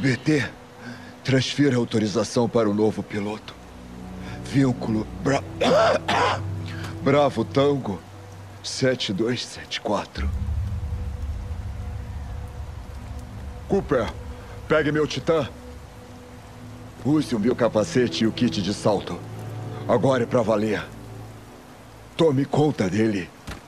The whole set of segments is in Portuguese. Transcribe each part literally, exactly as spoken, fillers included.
B T, transfira a autorização para o novo piloto. Vínculo Bra... Bravo Tango sete dois sete quatro. Cooper, pegue meu Titã. Use o meu capacete e o kit de salto. Agora é pra valer. Tome conta dele.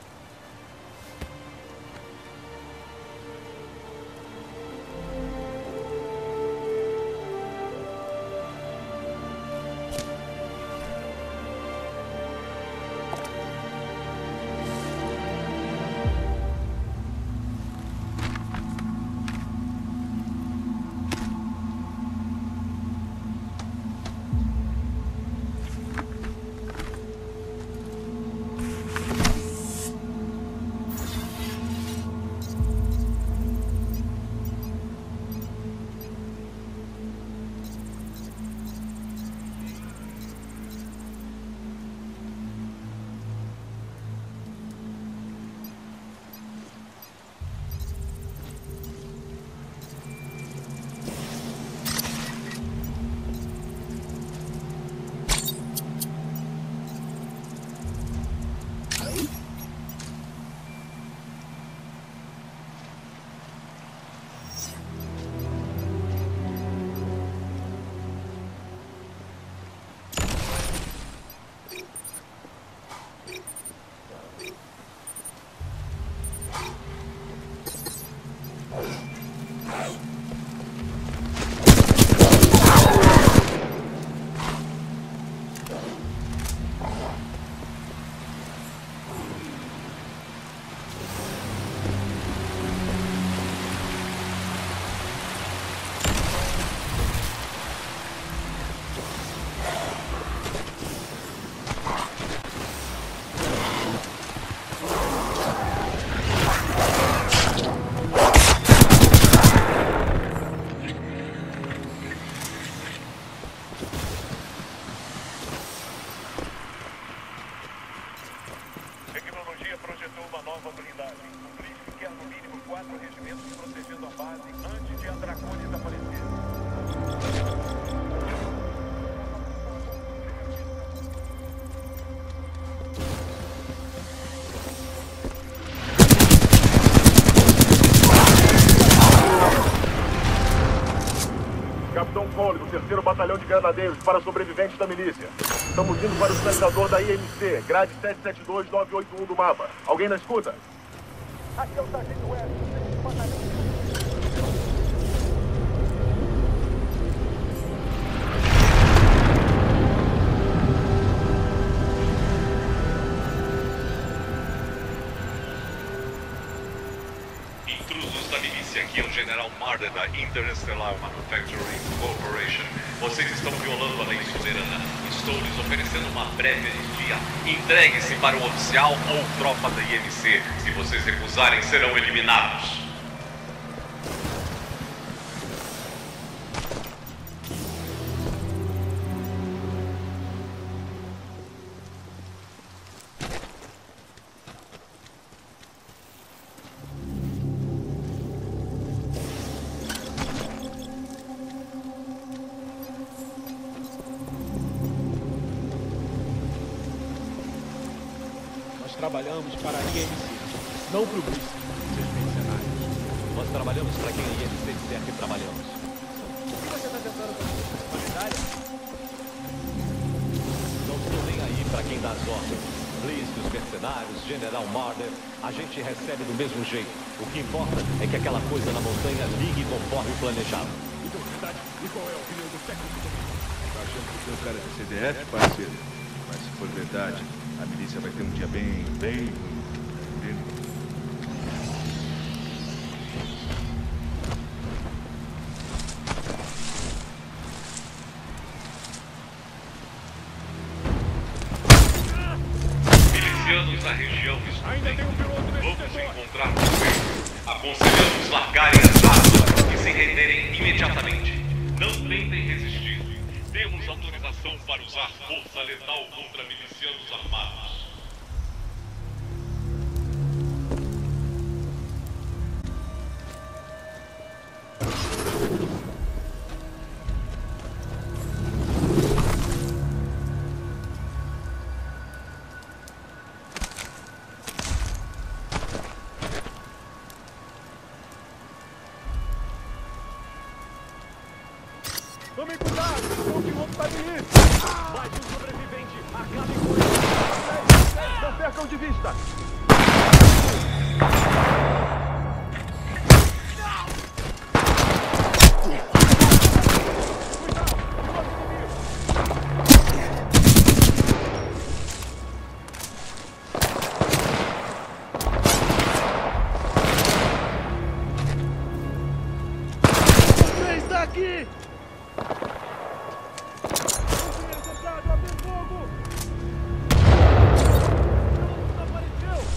terceiro Batalhão de Granadeiros para sobreviventes da milícia. Estamos indo para o sinalizador da I M C, grade sete sete dois nove oito um do mapa. Alguém na escuta? Aqui é o Sargento West, do Batalhão. Aqui é o General Marder da Interstellar Manufacturing Corporation. Vocês estão violando a lei soberana. Estou lhes oferecendo uma breve anistia. Entreguem-se para um oficial ou tropa da I M C. Se vocês recusarem, serão eliminados. Trabalhamos para a I M C, não para o Bruce, seus mercenários. Nós trabalhamos para quem a I M C disser que trabalhamos. O que você está tentando fazer com qualidade? Não estou nem aí para quem dá as ordens. Blisk, os mercenários, General Marder, a gente recebe do mesmo jeito. O que importa é que aquela coisa na montanha ligue conforme o planejado. Então, verdade, e qual é a opinião do técnico também? Tá achando que o seu cara é C D F, parceiro? Mas se for verdade, a milícia vai ter um dia bem, bem ruim. Milicianos da região escutem. Vamos encontrar vocês. Aconselhamos largarem as armas e se renderem imediatamente. Não tentem resistir. Temos autorização para usar força letal contra milicianos armados. Tomem cuidado! São pilotos da milícia! Mais um sobrevivente! Acabe com ele! Não percam de vista! Aqui! Abre fogo! Desapareceu!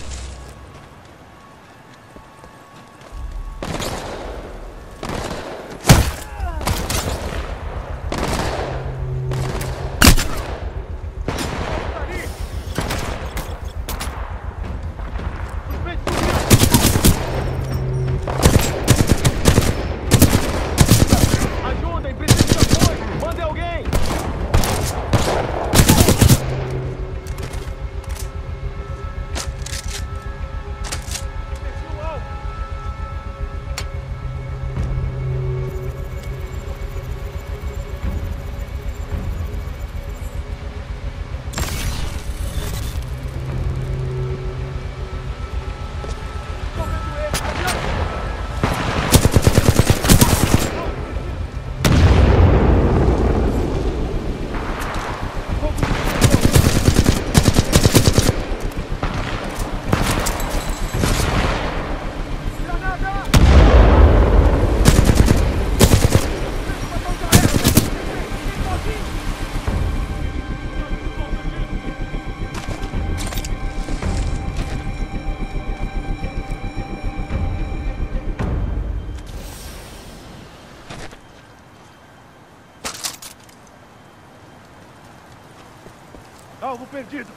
Alvo perdido!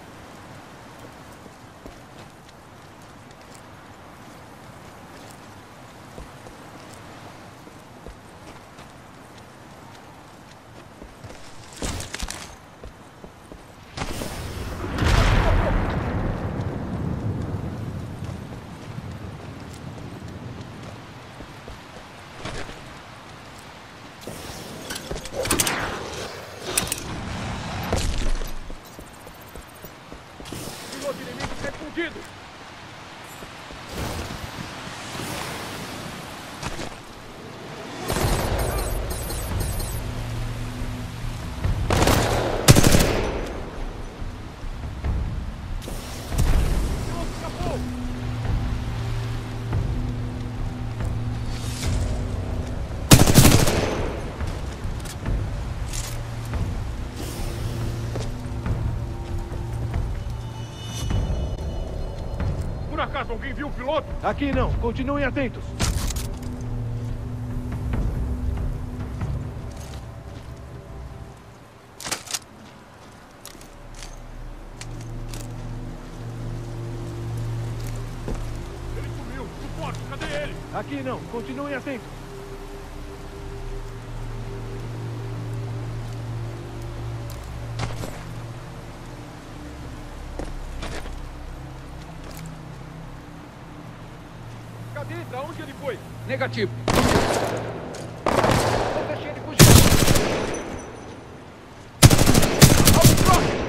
Piloto inimigo refundido! Piloto escapou! Por acaso alguém viu o piloto? Aqui não, continuem atentos. Ele sumiu! Suporte, cadê ele? Aqui não, continuem atentos. Cadê? Pra onde ele foi? Negativo. Não deixe ele fugir. Alvo próximo!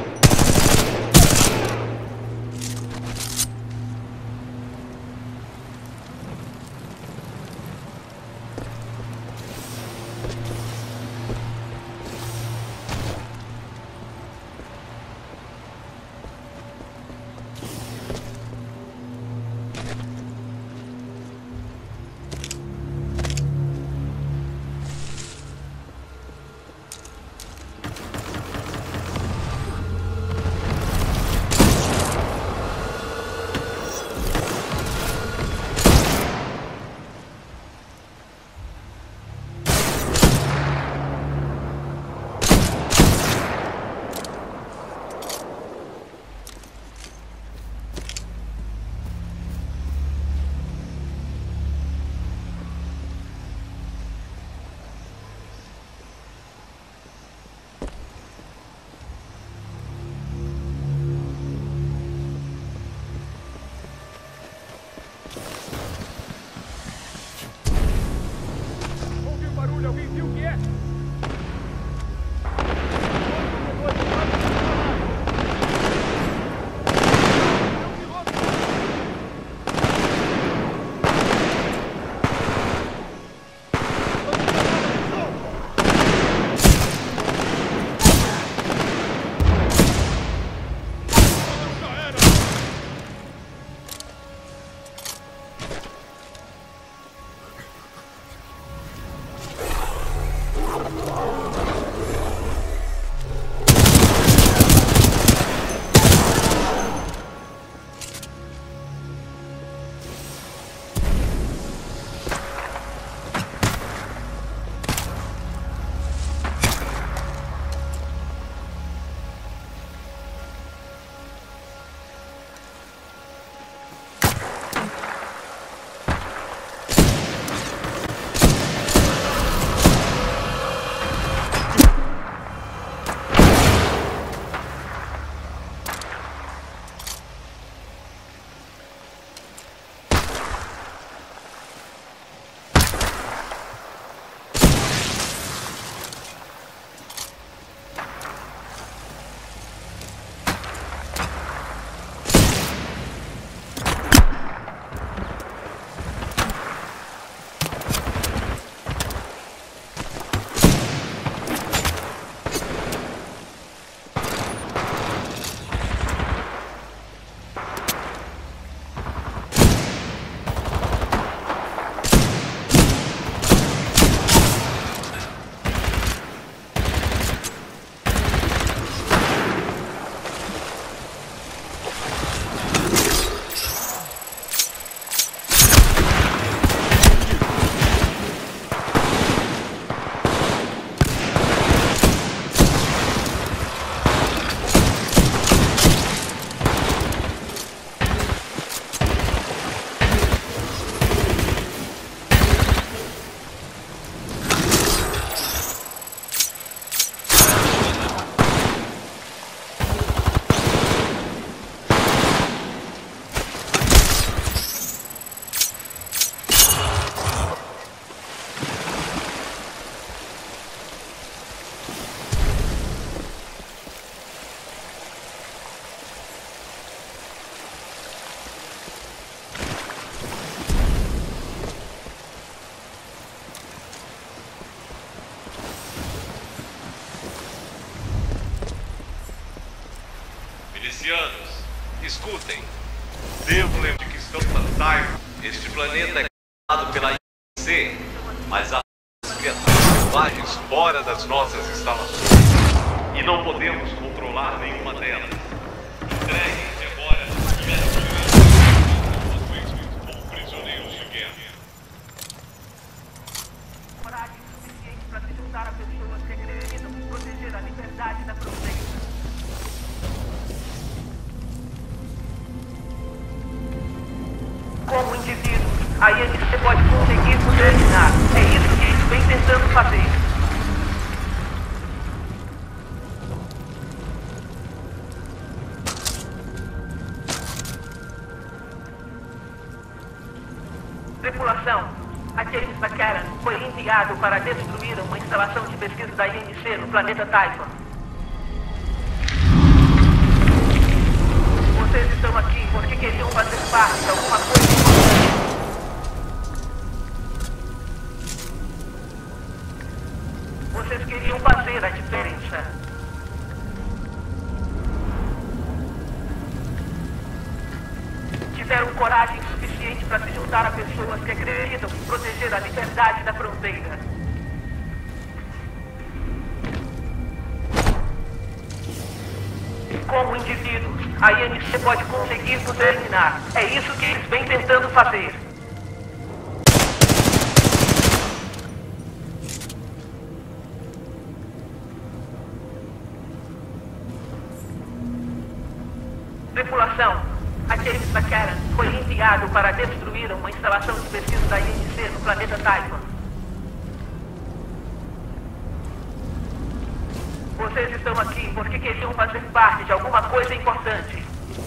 Ouvi um barulho, alguém viu o que é? Milicianos, escutem. Devo lembrar que estamos na Typhon. Este planeta é controlado pela I N C, mas há criaturas selvagens fora das nossas instalações. E não podemos controlar nenhuma delas. Entreguem-se agora e assumem como prisioneiros de guerra. Coragem suficiente para se juntar a pessoas que acreditam em proteger a liberdade da fronteira. Como indivíduos, a I N C pode conseguir nos eliminar. É isso que eles vêm tentando fazer. Tripulação, a James McCarran foi enviado para destruir uma instalação de pesquisa da I N C no planeta Typhon. Vocês estão aqui porque queriam fazer parte de alguma coisa importante. Vocês queriam fazer a diferença. Tiveram coragem suficiente para se juntar a pessoas que acreditam em proteger a liberdade da fronteira. Como indivíduos, a I N C pode conseguir nos eliminar. É isso que eles vêm tentando fazer. Tripulação, a James McCarran foi enviado para destruir uma instalação de pesquisa da I N C no planeta Typhon. Vocês estão aqui porque queriam fazer parte de alguma coisa importante.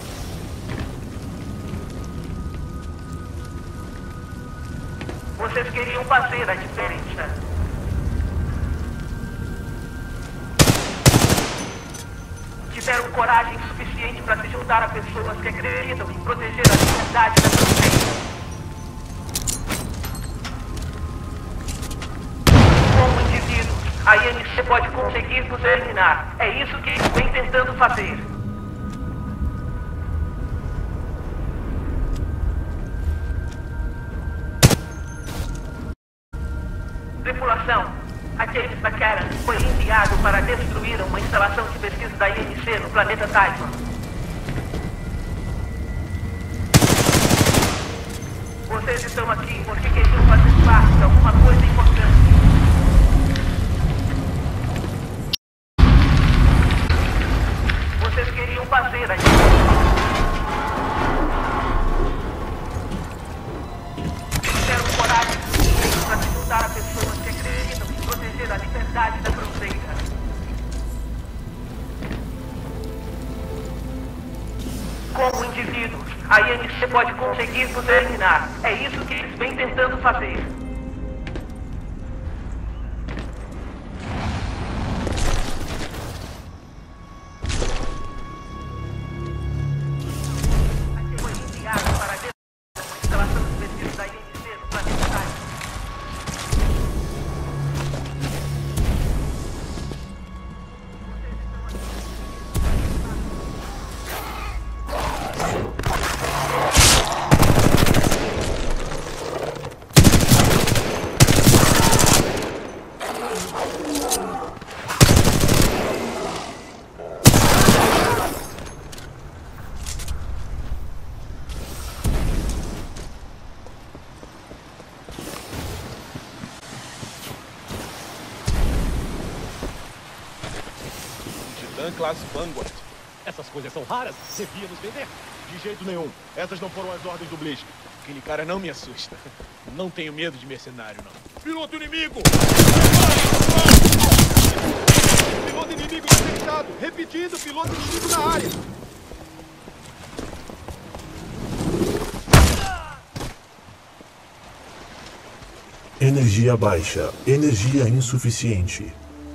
Vocês queriam fazer a diferença. Tiveram coragem suficiente para se juntar a pessoas que acreditam em proteger a liberdade da fronteira. Como indivíduos, a I N C pode conseguir nos eliminar. É isso que eles vêm tentando fazer. Tripulação, a James McCarran foi enviado para destruir uma instalação de pesquisa da I N C no planeta Typhon. Vocês estão aqui porque queriam fazer parte de alguma coisa importante. Vocês queriam fazer a diferença. Tiveram coragem suficiente para se juntar a pessoas que acreditam em proteger a liberdade da fronteira. Como indivíduos, a I N C pode conseguir nos eliminar. É isso que eles vêm tentando fazer. Foi enviado para destruir uma instalação de pesquisa da I N C no planeta Typhon. Classe Vanguard. Essas coisas são raras? Devia nos vender? De jeito nenhum. Essas não foram as ordens do Blisk. Aquele cara não me assusta. Não tenho medo de mercenário, não. Piloto inimigo! Piloto inimigo detectado! Repetindo, piloto inimigo na área! Energia baixa. Energia insuficiente.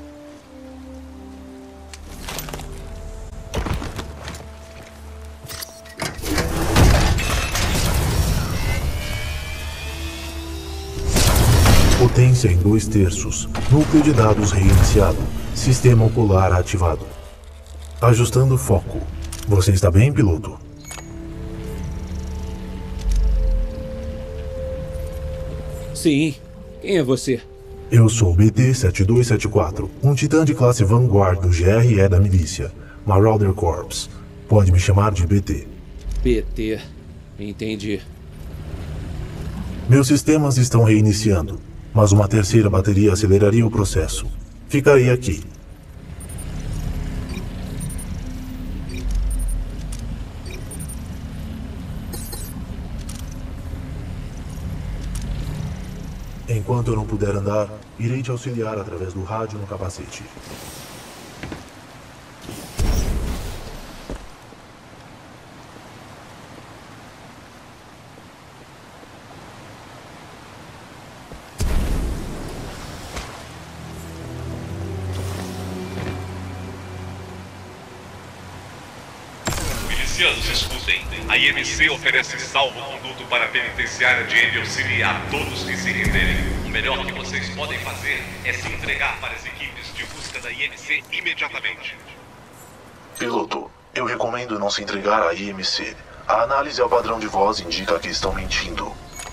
Potência em dois terços. Núcleo de dados reiniciado. Sistema ocular ativado. Ajustando foco. Você está bem, piloto? Sim. Quem é você? Eu sou B T sete dois sete quatro, um titã de classe Vanguard do G R E da milícia, Marauder Corps. Pode me chamar de B T. B T. Entendi. Meus sistemas estão reiniciando, mas uma terceira bateria aceleraria o processo. Ficarei aqui. Enquanto eu não puder andar, irei te auxiliar através do rádio no capacete. Milicianos, escutem. A I M C oferece salvo-conduto para a penitenciária de Angel City a todos que se renderem. O melhor que vocês podem fazer é se entregar para as equipes de busca da I M C imediatamente. Piloto, eu recomendo não se entregar à I M C. A análise ao padrão de voz indica que estão mentindo.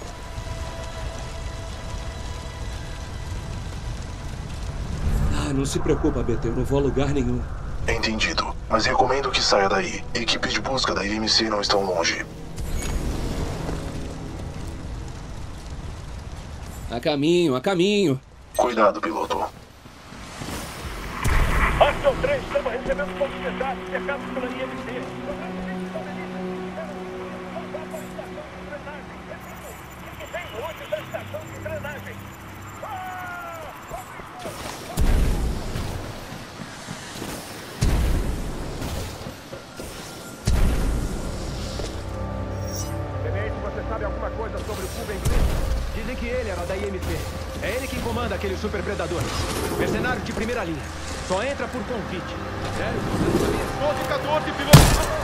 Ah, não se preocupa, B T. Eu não vou a lugar nenhum. Entendido. Mas recomendo que saia daí. Equipes de busca da I M C não estão longe. A caminho, a caminho. Cuidado, piloto. Ação três, estamos recebendo todos os pesados cercados pela I M C. Longe da estação de drenagem. Tenente, você sabe alguma coisa sobre o Cuban Inglês? Dizem que ele era da I M C. É ele quem comanda aqueles super predadores. Mercenário de primeira linha. Só entra por convite. Sério? doze, quatorze, piloto!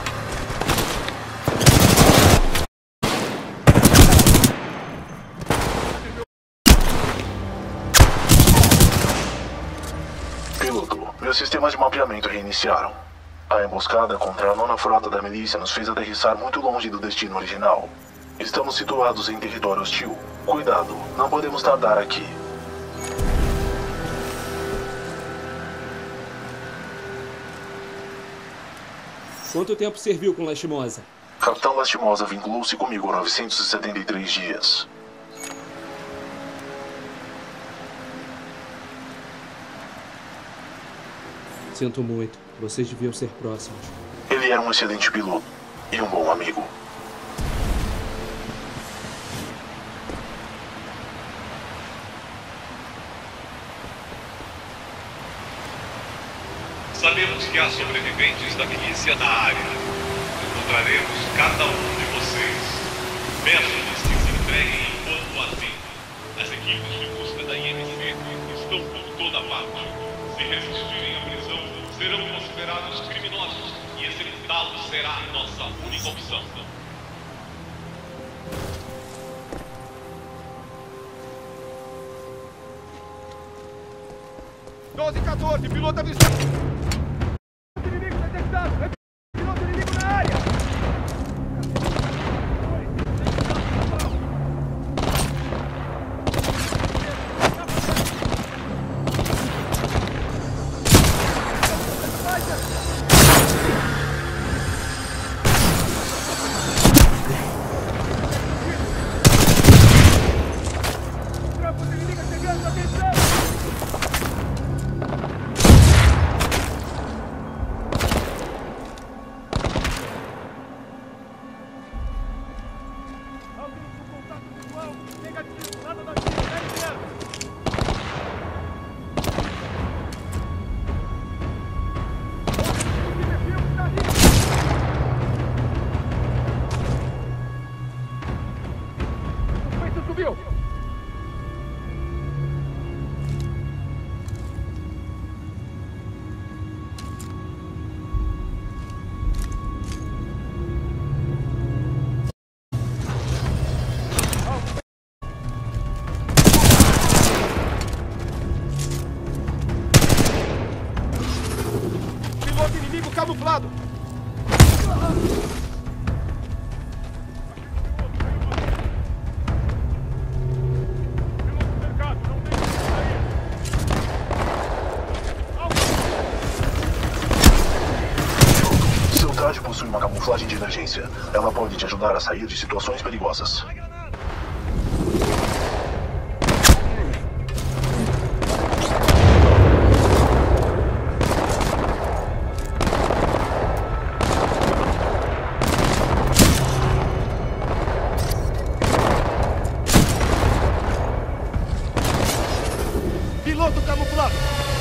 Piloto, meus sistemas de mapeamento reiniciaram. A emboscada contra a nona frota da milícia nos fez aterrissar muito longe do destino original. Estamos situados em território hostil. Cuidado, não podemos tardar aqui. Quanto tempo serviu com Lastimosa? Capitão Lastimosa vinculou-se comigo há novecentos e setenta e três dias. Sinto muito. Vocês deviam ser próximos. Ele era um excelente piloto e um bom amigo. Sabemos que há sobreviventes da milícia na área. Encontraremos cada um de vocês. Peço-lhes que se entreguem enquanto há tempo. As equipes de busca da I M C estão por toda parte. Se resistirem à prisão, serão considerados criminosos e executá-los será a nossa única opção. doze, quatorze, piloto avisado! Inimigo detectado! Piloto inimigo na área! Tropas inimigas chegando, atenção! Possui uma camuflagem de emergência. Ela pode te ajudar a sair de situações perigosas. Piloto camuflado!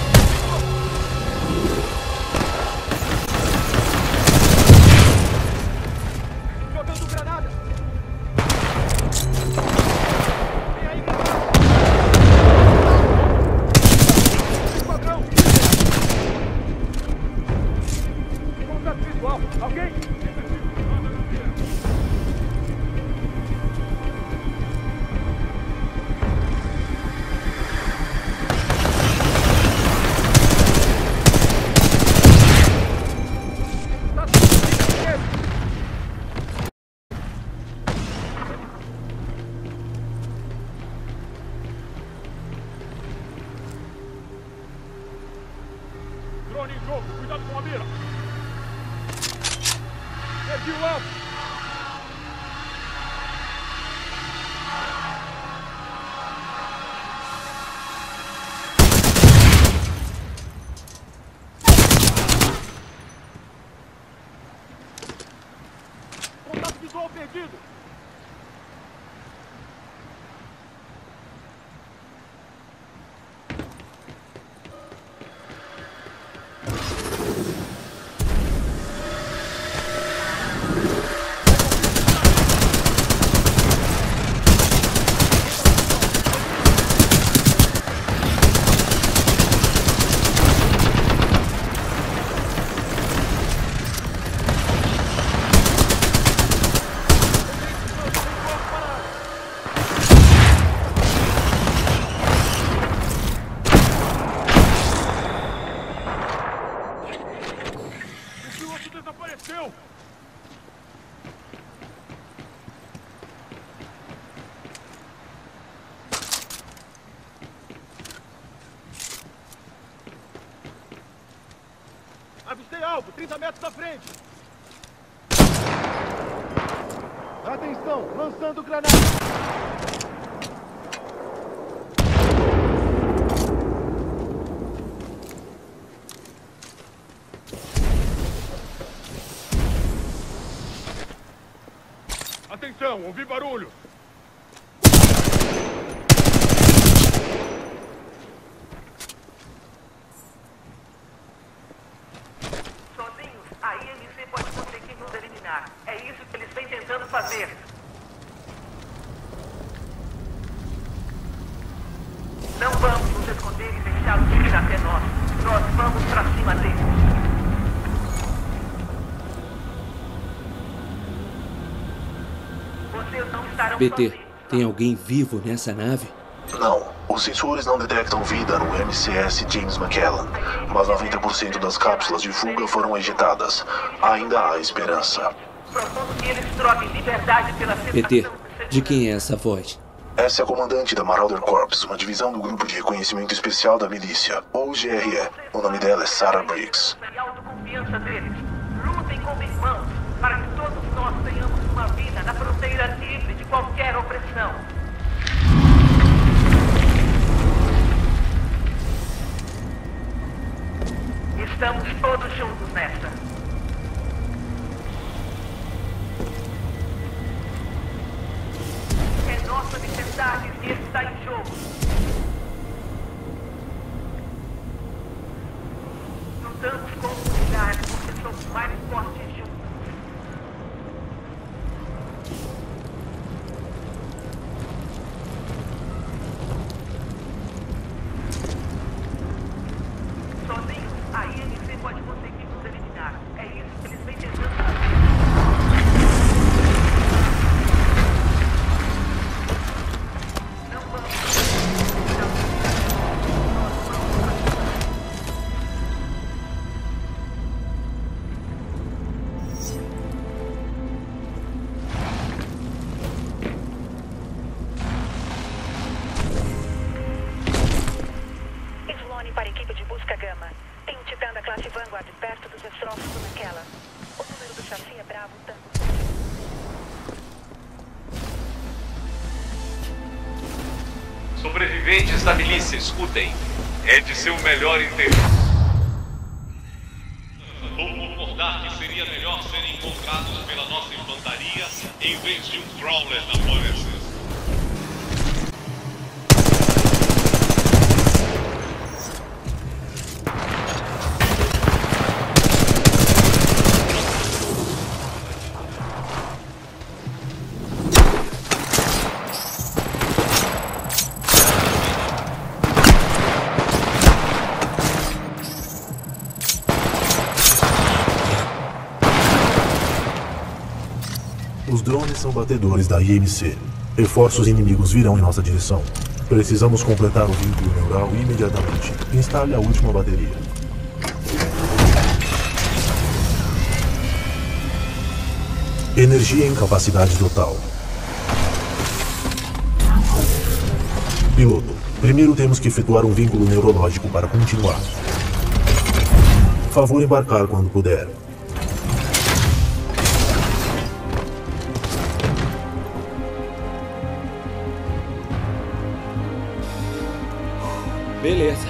Drone em jogo, cuidado com a mira. Perdi o alvo. Contato visual perdido. Desapareceu! Avistei alvo, trinta metros da frente! Atenção, lançando granada! Atenção, ouvi barulho! Sozinhos, a I M C pode conseguir nos eliminar. É isso que eles vêm tentando fazer. Não vamos nos esconder e deixá-los vir até nós. Nós vamos pra cima deles. B T, tem alguém vivo nessa nave? Não. Os sensores não detectam vida no M C S James McCallan, mas noventa por cento das cápsulas de fuga foram ejetadas. Ainda há esperança. Propondo que eles troquem liberdade pela B T, de quem é essa voz? Essa é a comandante da Marauder Corps, uma divisão do Grupo de Reconhecimento Especial da Milícia, ou G R E. O nome dela é Sarah Briggs. A autoconfiança deles. Lutem como irmãos, para que todos nós tenhamos uma vida na fronteira livre de qualquer opressão. Estamos todos juntos nessa. É nossa liberdade que está em jogo. Lutamos com unidade porque somos Bravo, tanto. Sobreviventes da milícia, escutem. É de seu melhor interesse. Vou concordar que seria melhor serem encontrados pela nossa infantaria em vez de um crawler da floresta. Os drones são batedores da I M C. Reforços inimigos virão em nossa direção. Precisamos completar o vínculo neural imediatamente. Instale a última bateria. Energia em capacidade total. Piloto, primeiro temos que efetuar um vínculo neurológico para continuar. Favor embarcar quando puder. Beleza.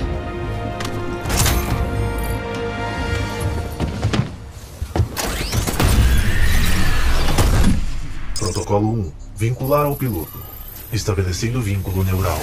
Protocolo um. Vincular ao piloto. Estabelecendo vínculo neural.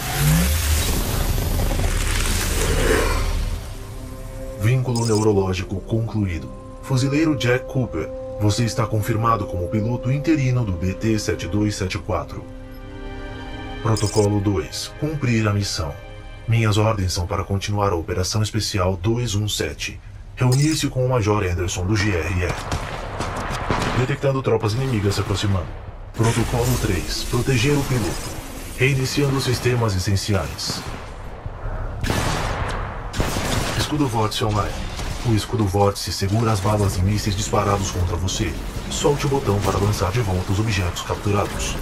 Vínculo neurológico concluído. Fuzileiro Jack Cooper, você está confirmado como piloto interino do B T sete dois sete quatro. Protocolo dois. Cumprir a missão. Minhas ordens são para continuar a Operação Especial dois um sete. Reunir-se com o Major Anderson do G R E. Detectando tropas inimigas se aproximando. Protocolo três. Proteger o piloto. Reiniciando os sistemas essenciais. Escudo Vórtice online. O escudo Vórtice segura as balas e mísseis disparados contra você. Solte o botão para lançar de volta os objetos capturados.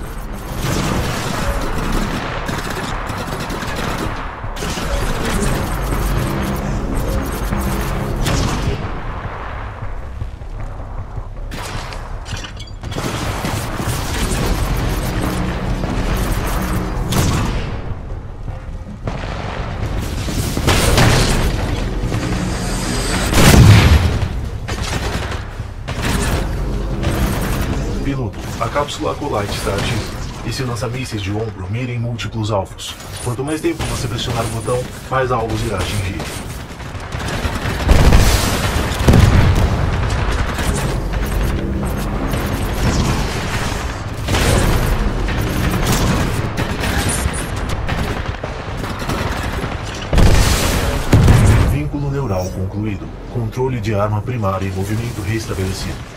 A cápsula Acolyte está ativa. E se lança mísseis de ombro, mirem múltiplos alvos. Quanto mais tempo você pressionar o botão, mais alvos irá atingir. Vínculo neural concluído. Controle de arma primária e movimento restabelecido.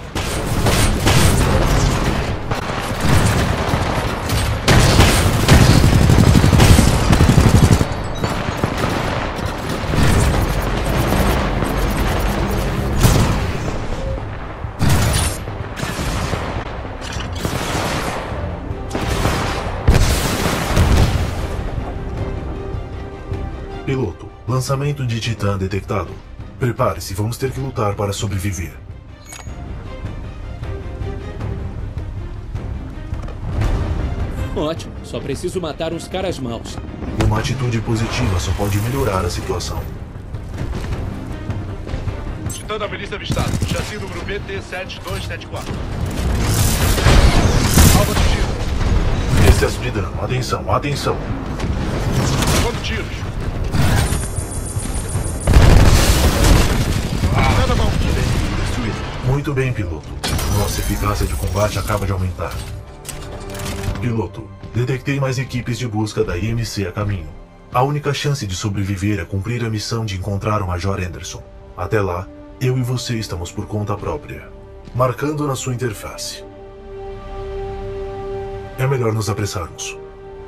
Piloto, lançamento de Titã detectado. Prepare-se, vamos ter que lutar para sobreviver. Ótimo, só preciso matar uns caras maus. Uma atitude positiva só pode melhorar a situação. Titã da milícia avistado. Chassi número B T sete dois sete quatro. Alvo atingido. Excesso de dano. Atenção, atenção. Quanto tiros? Muito bem, piloto. Nossa eficácia de combate acaba de aumentar. Piloto, detectei mais equipes de busca da I M C a caminho. A única chance de sobreviver é cumprir a missão de encontrar o Major Anderson. Até lá, eu e você estamos por conta própria. Marcando na sua interface. É melhor nos apressarmos.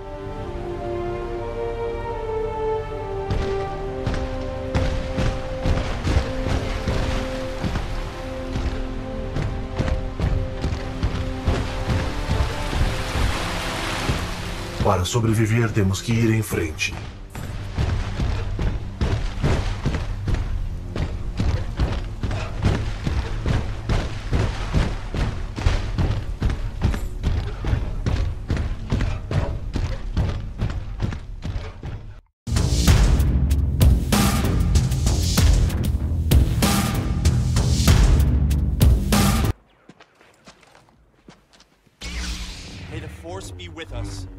Para sobreviver, temos que ir em frente. May the Force be with us.